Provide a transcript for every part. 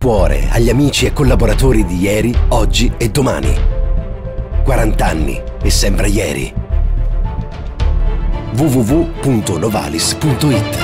cuore agli amici e collaboratori di ieri, oggi e domani. 40 anni e sembra ieri. www.novalis.it.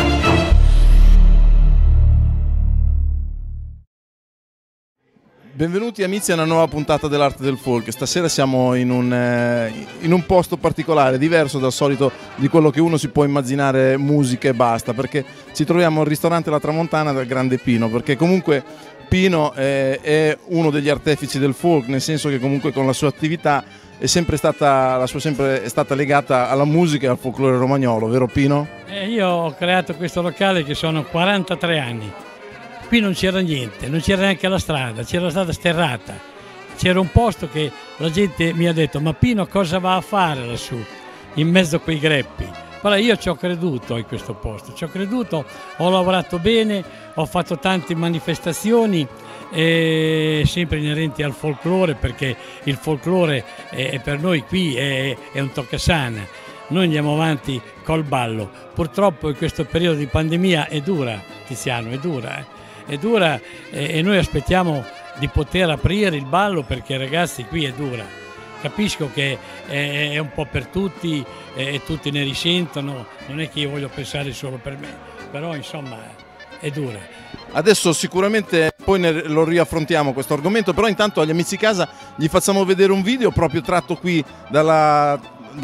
Benvenuti amici a una nuova puntata dell'Arte del Folk. Stasera siamo in un posto particolare, diverso dal solito di quello che uno si può immaginare musica e basta, perché ci troviamo al ristorante La Tramontana del grande Pino, perché comunque Pino è uno degli artefici del folk, nel senso che comunque con la sua attività è sempre stata legata alla musica e al folklore romagnolo, vero Pino? Io ho creato questo locale che sono 43 anni. Qui non c'era niente, non c'era neanche la strada, c'era la strada sterrata. C'era un posto che la gente mi ha detto: ma Pino cosa va a fare lassù, in mezzo a quei greppi? Allora io ci ho creduto in questo posto, ci ho creduto, ho lavorato bene, ho fatto tante manifestazioni sempre inerenti al folklore, perché il folklore per noi qui è un toccasana. Noi andiamo avanti col ballo. Purtroppo in questo periodo di pandemia è dura, Tiziano, è dura. È dura e noi aspettiamo di poter aprire il ballo, perché ragazzi qui è dura. Capisco che è un po' per tutti e tutti ne risentono, non è che io voglio pensare solo per me, però insomma è dura. Adesso sicuramente poi lo riaffrontiamo questo argomento, però intanto agli amici casa gli facciamo vedere un video proprio tratto qui dalla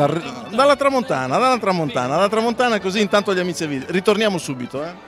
Tramontana, così intanto agli amici video. Ritorniamo subito.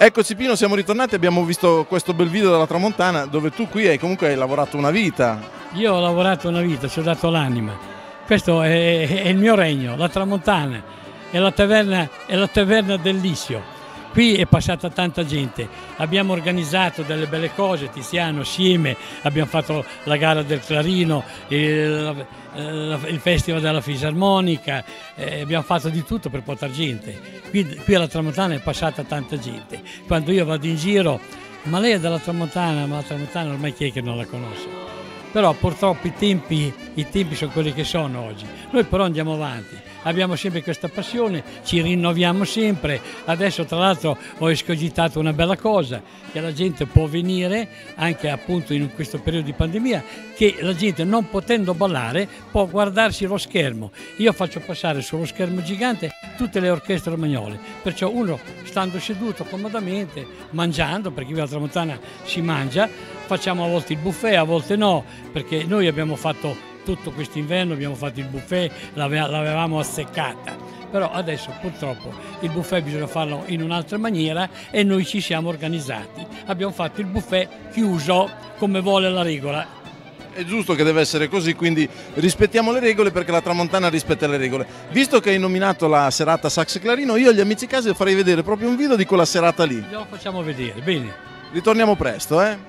Eccoci Pino, siamo ritornati, abbiamo visto questo bel video della Tramontana dove tu qui hai lavorato una vita. Io ho lavorato una vita, ci ho dato l'anima. Questo è il mio regno, la Tramontana, è la taverna del Lissio. Qui è passata tanta gente, abbiamo organizzato delle belle cose, Tiziano assieme, abbiamo fatto la gara del Clarino, il festival della fisarmonica, abbiamo fatto di tutto per portare gente. Qui alla Tramontana è passata tanta gente. Quando io vado in giro, ma lei è della Tramontana, ma la Tramontana ormai chi è che non la conosce? Però purtroppo i tempi sono quelli che sono oggi. Noi però andiamo avanti, abbiamo sempre questa passione, ci rinnoviamo sempre. Adesso tra l'altro ho escogitato una bella cosa, che la gente può venire anche appunto in questo periodo di pandemia, che la gente non potendo ballare può guardarsi lo schermo. Io faccio passare sullo schermo gigante tutte le orchestre romagnole, perciò uno stando seduto comodamente, mangiando, perché qui alla Tramontana si mangia, facciamo a volte il buffet, a volte no, perché noi abbiamo fatto tutto quest'inverno, abbiamo fatto il buffet, l'avevamo azzeccata, però adesso purtroppo il buffet bisogna farlo in un'altra maniera e noi ci siamo organizzati. Abbiamo fatto il buffet chiuso come vuole la regola. È giusto che deve essere così, quindi rispettiamo le regole perché la Tramontana rispetta le regole. Visto che hai nominato la serata Sax Clarino, io agli amici casi farei vedere proprio un video di quella serata lì. Lo facciamo vedere, bene. Ritorniamo presto, eh?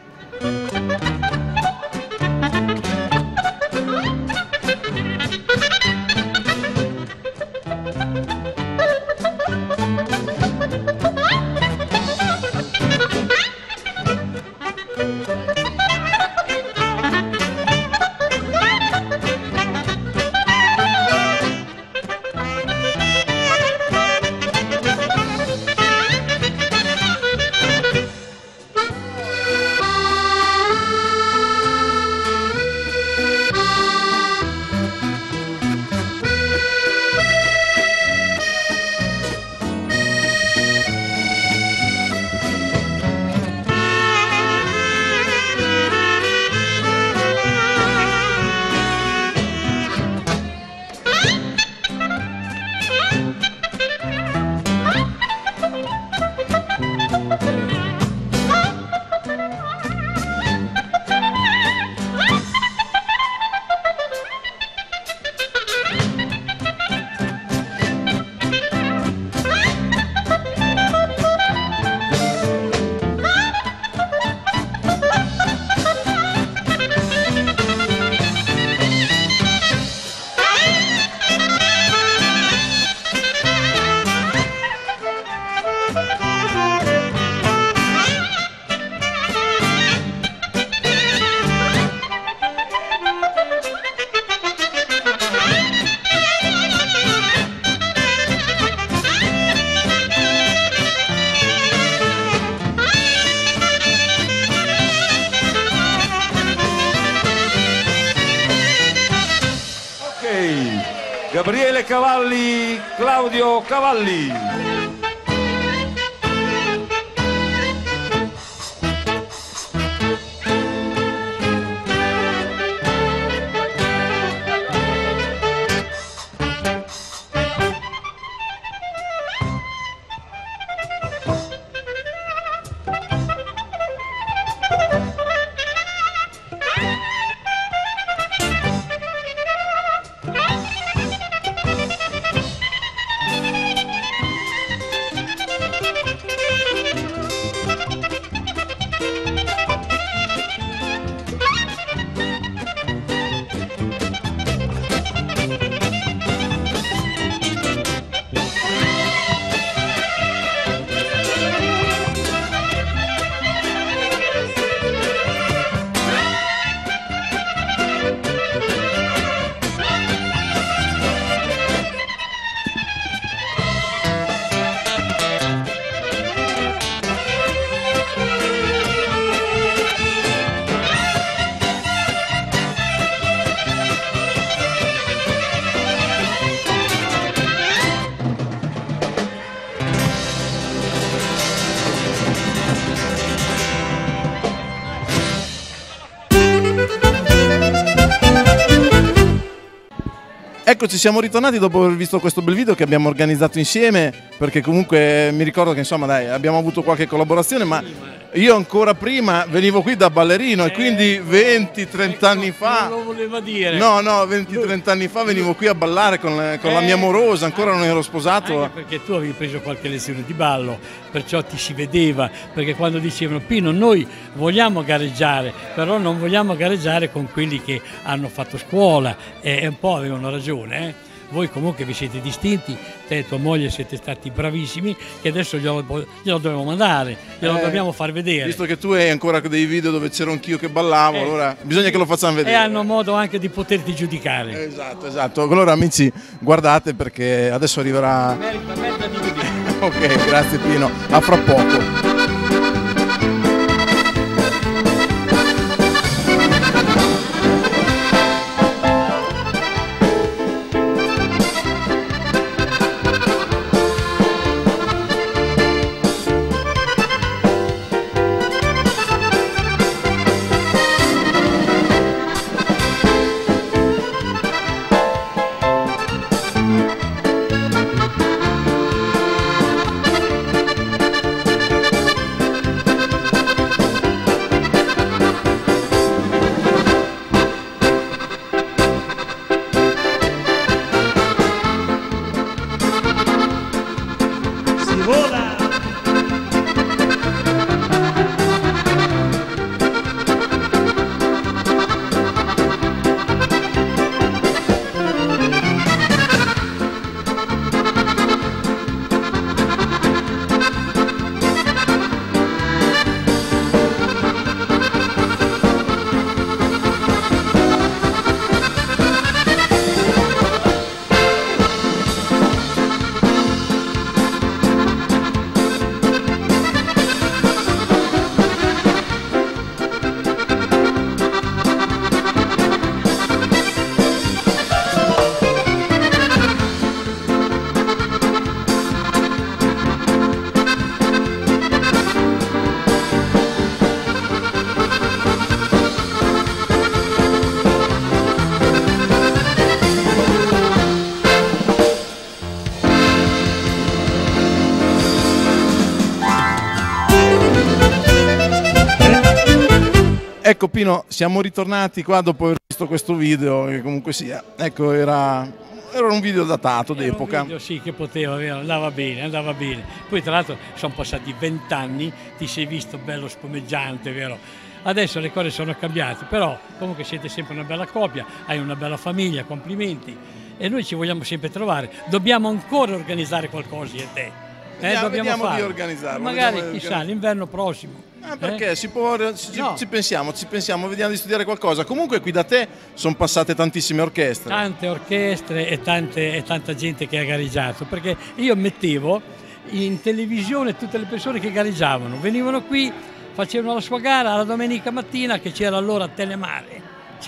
Gabriele Cavalli, Claudio Cavalli. Eccoci, siamo ritornati dopo aver visto questo bel video che abbiamo organizzato insieme, perché comunque mi ricordo che insomma dai, abbiamo avuto qualche collaborazione, ma io ancora prima venivo qui da ballerino e quindi 20-30 anni fa, non lo voleva dire. no 20-30 anni fa venivo qui a ballare con la mia amorosa, ancora non ero sposato. Anche perché tu avevi preso qualche lezione di ballo, perciò ti si vedeva, perché quando dicevano Pino noi vogliamo gareggiare, però non vogliamo gareggiare con quelli che hanno fatto scuola, e un po' avevano ragione. Voi comunque vi siete distinti, te e tua moglie siete stati bravissimi, che adesso glielo dobbiamo mandare, glielo dobbiamo far vedere. Visto che tu hai ancora dei video dove c'ero anch'io che ballavo, allora bisogna che lo facciamo vedere. E hanno modo anche di poterti giudicare. Esatto. Allora amici, guardate perché adesso arriverà... Merita di vedere. Ok, grazie Pino, a fra poco. Ecco Pino, siamo ritornati qua dopo aver visto questo video, che comunque sia, ecco era un video datato d'epoca. Un video, sì, che poteva, andava bene. Poi tra l'altro sono passati 20 anni, ti sei visto bello spumeggiante, vero? Adesso le cose sono cambiate, però comunque siete sempre una bella coppia, hai una bella famiglia, complimenti. E noi ci vogliamo sempre trovare. Dobbiamo ancora organizzare qualcosa io e te. Vediamo di organizzarlo. Magari chissà, l'inverno prossimo. Perché ci pensiamo, vediamo di studiare qualcosa. Comunque qui da te sono passate tantissime orchestre. Tante orchestre e tanta gente che ha gareggiato, perché io mettevo in televisione tutte le persone che gareggiavano, venivano qui, facevano la sua gara la domenica mattina, che c'era allora Telemare,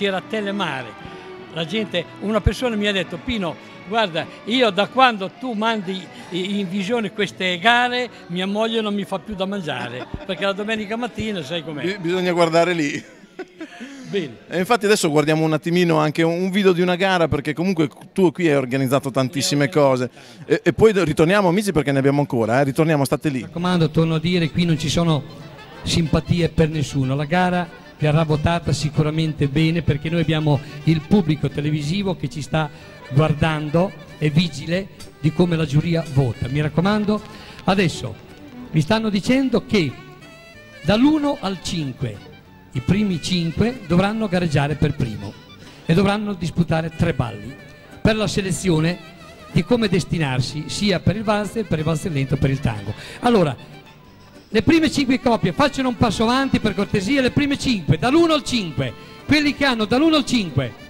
La gente, una persona mi ha detto Pino, guarda, io da quando tu mandi in visione queste gare, mia moglie non mi fa più da mangiare, perché la domenica mattina sai com'è. Bisogna guardare lì. Bene. E infatti adesso guardiamo un attimino anche un video di una gara, perché comunque tu qui hai organizzato tantissime cose. E poi ritorniamo amici, perché ne abbiamo ancora, ritorniamo, state lì. Mi raccomando, torno a dire, qui non ci sono simpatie per nessuno, la gara verrà votata sicuramente bene, perché noi abbiamo il pubblico televisivo che ci sta guardando, è vigile di come la giuria vota. Mi raccomando, adesso mi stanno dicendo che dall'1 al 5 i primi 5 dovranno gareggiare per primo e dovranno disputare 3 balli per la selezione di come destinarsi sia per il valzer, per il valzer lento, per il tango. Allora, le prime 5 coppie facciano un passo avanti per cortesia, le prime 5 dall'1 al 5, quelli che hanno dall'1 al 5,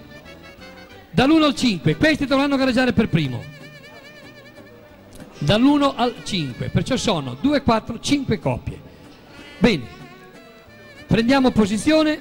questi dovranno gareggiare per primo, dall'1 al 5, perciò sono 2, 4, 5 coppie. Bene, prendiamo posizione.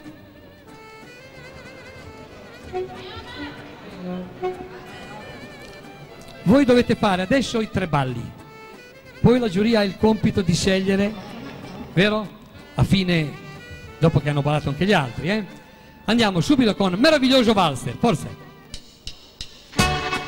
Voi dovete fare adesso i 3 balli, poi la giuria ha il compito di scegliere, vero? A fine, dopo che hanno ballato anche gli altri, Andiamo subito con Meraviglioso Valzer, forza!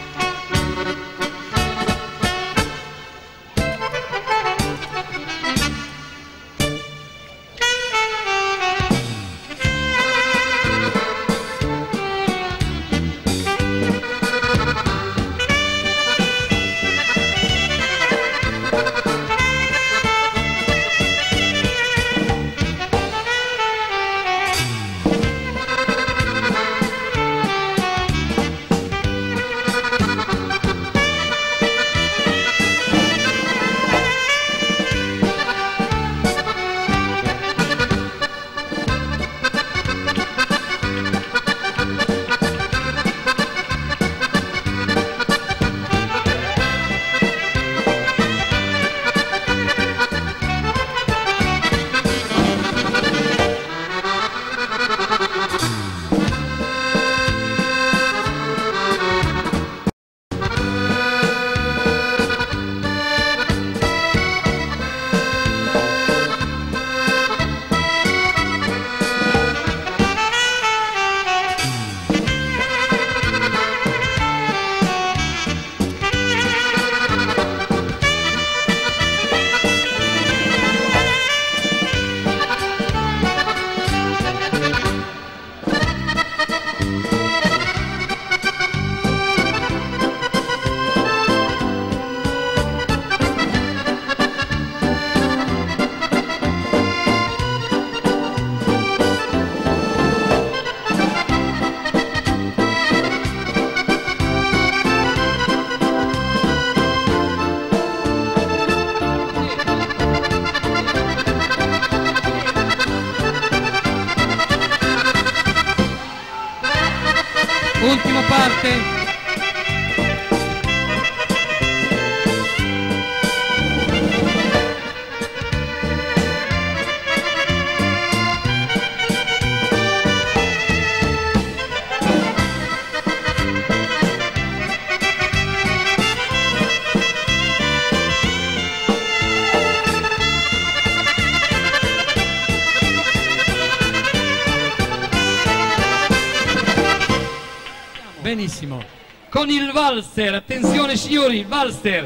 con il valzer. Attenzione signori, il valzer.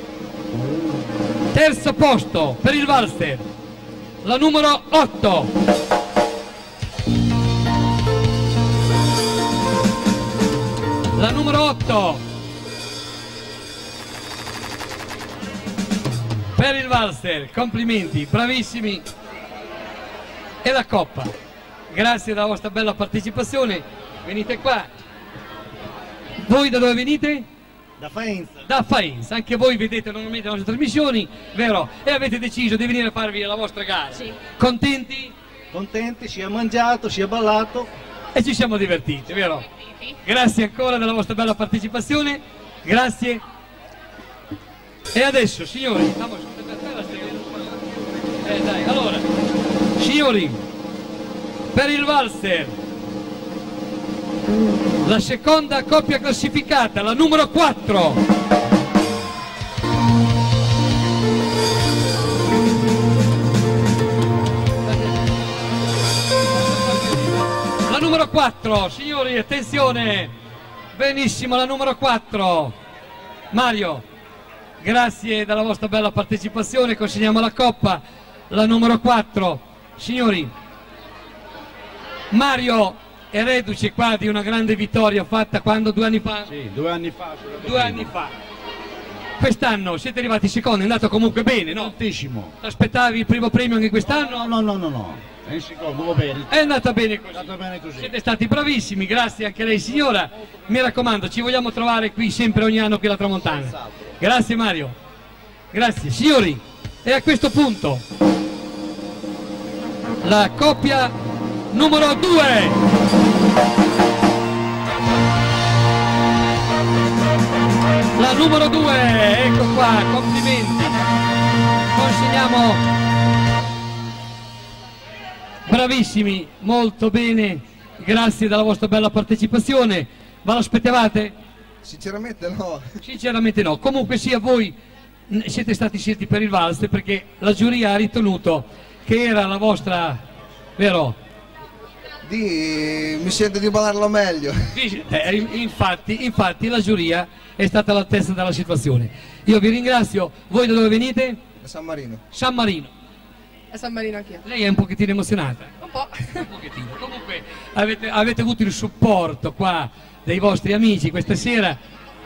Terzo posto per il valzer, la numero 8. La numero 8 per il valzer, complimenti, bravissimi. E la coppa, grazie della vostra bella partecipazione. Venite qua. Voi da dove venite? Da Faenza. Da Faenza, anche voi vedete normalmente le nostre trasmissioni, vero? E avete deciso di venire a farvi la vostra gara. Sì. Contenti? Contenti, si è mangiato, si è ballato. E ci siamo divertiti, vero? Grazie ancora della vostra bella partecipazione, grazie. E adesso, signori, dai, allora, signori, per il valzer, la seconda coppia classificata, la numero 4. La numero 4, signori, attenzione, benissimo, la numero 4. Mario, grazie della vostra bella partecipazione, consegniamo la coppa, la numero 4. Signori, Mario è reduce qua di una grande vittoria fatta quando 2 anni fa? Sì, 2 anni fa. 2 anni fa. Quest'anno siete arrivati secondi, è andato comunque bene, no? Tantissimo. Aspettavi il primo premio anche quest'anno? No. È in secondo, va bene. È andata bene così. È andata bene così. Siete stati bravissimi, grazie anche a lei signora. Mi raccomando, ci vogliamo trovare qui sempre ogni anno qui alla Tramontana. Grazie Mario. Grazie. Signori, e a questo punto la coppia numero 2. La numero 2, ecco qua, complimenti. Consegniamo. Bravissimi, molto bene, grazie della vostra bella partecipazione. Ma lo aspettavate? Sinceramente no. Sinceramente no. Comunque sia, voi siete stati scelti per il valzer perché la giuria ha ritenuto che era la vostra, vero? Mi sento di ballarlo meglio. Infatti la giuria è stata all'altezza della situazione. Io vi ringrazio. Voi da dove venite? Da San Marino. San Marino. A San Marino anch'io. Lei è un pochettino emozionata? Un po'. Un pochettino. Comunque avete avuto il supporto qua dei vostri amici questa sera.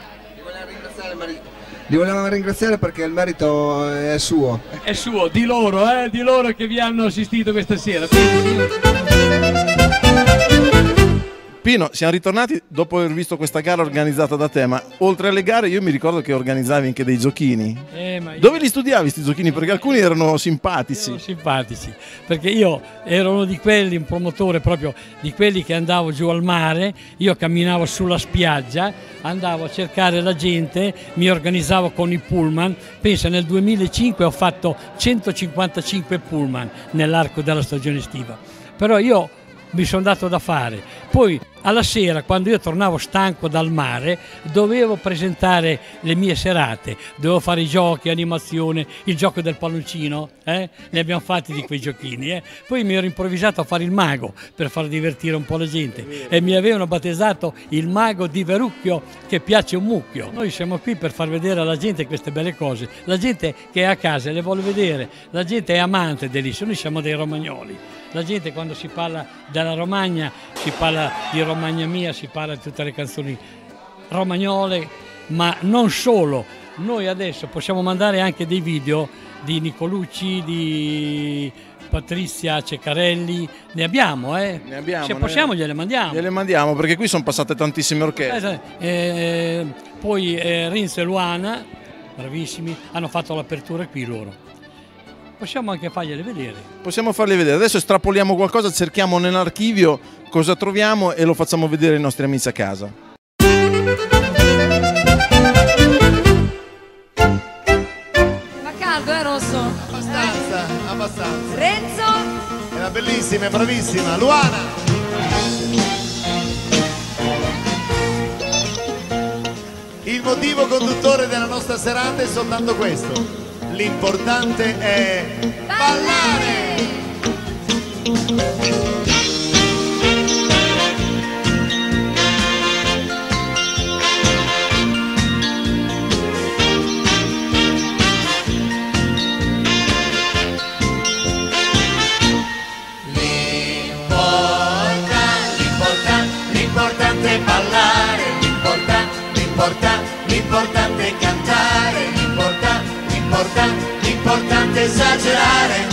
Li volevamo ringraziare perché il merito è suo. È suo, di loro che vi hanno assistito questa sera. Pino, siamo ritornati dopo aver visto questa gara organizzata da te, ma oltre alle gare io mi ricordo che organizzavi anche dei giochini. Dove li studiavi questi giochini? Perché alcuni erano simpatici. Perché io ero uno di quelli, un promotore proprio di quelli che andavo giù al mare, io camminavo sulla spiaggia, andavo a cercare la gente, mi organizzavo con i pullman. Pensa, nel 2005 ho fatto 155 pullman nell'arco della stagione estiva. Però io mi sono dato da fare. Poi alla sera, quando io tornavo stanco dal mare, dovevo presentare le mie serate, dovevo fare i giochi, animazione, il gioco del palloncino, ne abbiamo fatti di quei giochini. Poi mi ero improvvisato a fare il mago per far divertire un po' la gente e mi avevano battezzato il mago di Verucchio, che piace un mucchio. Noi siamo qui per far vedere alla gente queste belle cose, la gente che è a casa le vuole vedere, la gente è amante dell'Isola, noi siamo dei romagnoli. La gente, quando si parla della Romagna, si parla di Romagna Mia, si parla di tutte le canzoni romagnole, ma non solo. Noi adesso possiamo mandare anche dei video di Nicolucci, di Patrizia Ceccarelli, ne abbiamo, Ne abbiamo. Se possiamo gliele mandiamo. Gliele mandiamo perché qui sono passate tantissime orchestre. Poi Renzo e Luana, bravissimi, hanno fatto l'apertura qui loro. Possiamo anche fargliele vedere. Possiamo farle vedere. Adesso estrapoliamo qualcosa, cerchiamo nell'archivio cosa troviamo e lo facciamo vedere ai nostri amici a casa. Ma caldo, Rosso? Abbastanza. Renzo? Era bellissima, è bravissima. Luana! Il motivo conduttore della nostra serata è soltanto questo. L'importante è ballare! l'importante è cantare, l'importante è esagerare.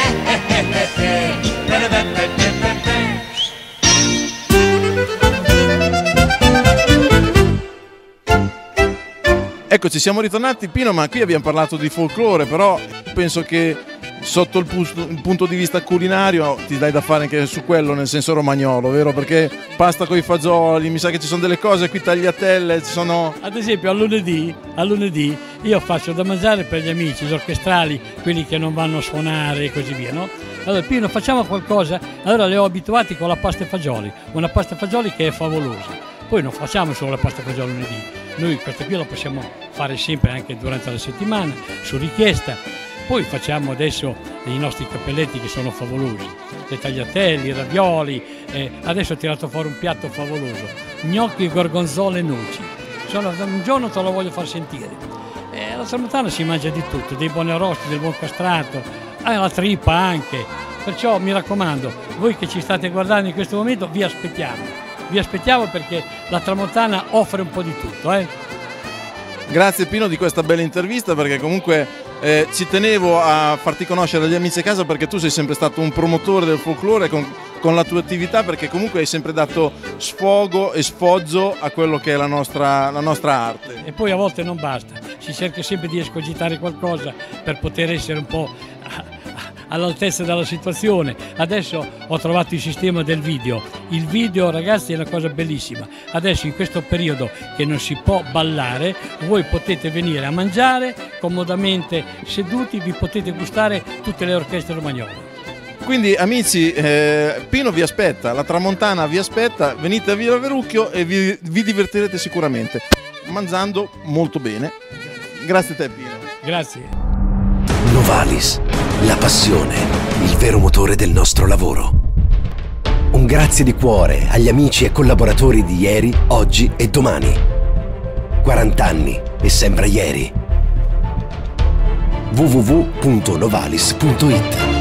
Eccoci, siamo ritornati Pino, ma qui abbiamo parlato di folklore, però penso che sotto il punto di vista culinario ti dai da fare anche su quello, nel senso romagnolo, vero? Perché pasta con i fagioli, mi sa che ci sono delle cose qui, tagliatelle, ci sono... Ad esempio a lunedì io faccio da mangiare per gli amici, gli orchestrali, quelli che non vanno a suonare e così via, no? Allora Pino, facciamo qualcosa? Allora li ho abituati con la pasta e fagioli, una pasta e fagioli che è favolosa. Poi non facciamo solo la pasta e fagioli lunedì, noi questa qui la possiamo fare sempre anche durante la settimana, su richiesta. Poi facciamo adesso i nostri cappelletti che sono favolosi, le tagliatelle, i ravioli, adesso ho tirato fuori un piatto favoloso, gnocchi, gorgonzola e noci. Un giorno te lo voglio far sentire. La tramontana si mangia di tutto, dei buoni arrosti, del buon castrato, la trippa anche. Perciò mi raccomando, voi che ci state guardando in questo momento, vi aspettiamo perché la tramontana offre un po' di tutto. Grazie Pino di questa bella intervista, perché comunque ci tenevo a farti conoscere agli amici a casa, perché tu sei sempre stato un promotore del folklore con la tua attività, perché comunque hai sempre dato sfogo e sfoggio a quello che è la nostra arte. E poi a volte non basta, si cerca sempre di escogitare qualcosa per poter essere un po' all'altezza della situazione. Adesso ho trovato il sistema del video. Il video, ragazzi, è una cosa bellissima. Adesso in questo periodo che non si può ballare, voi potete venire a mangiare comodamente seduti, vi potete gustare tutte le orchestre romagnole. Quindi amici, Pino vi aspetta, la tramontana vi aspetta, venite a Villa Verrucchio e vi divertirete sicuramente, mangiando molto bene. Grazie a te Pino. Grazie. Novalis, la passione, il vero motore del nostro lavoro. Un grazie di cuore agli amici e collaboratori di ieri, oggi e domani. 40 anni e sembra ieri. www.novalis.it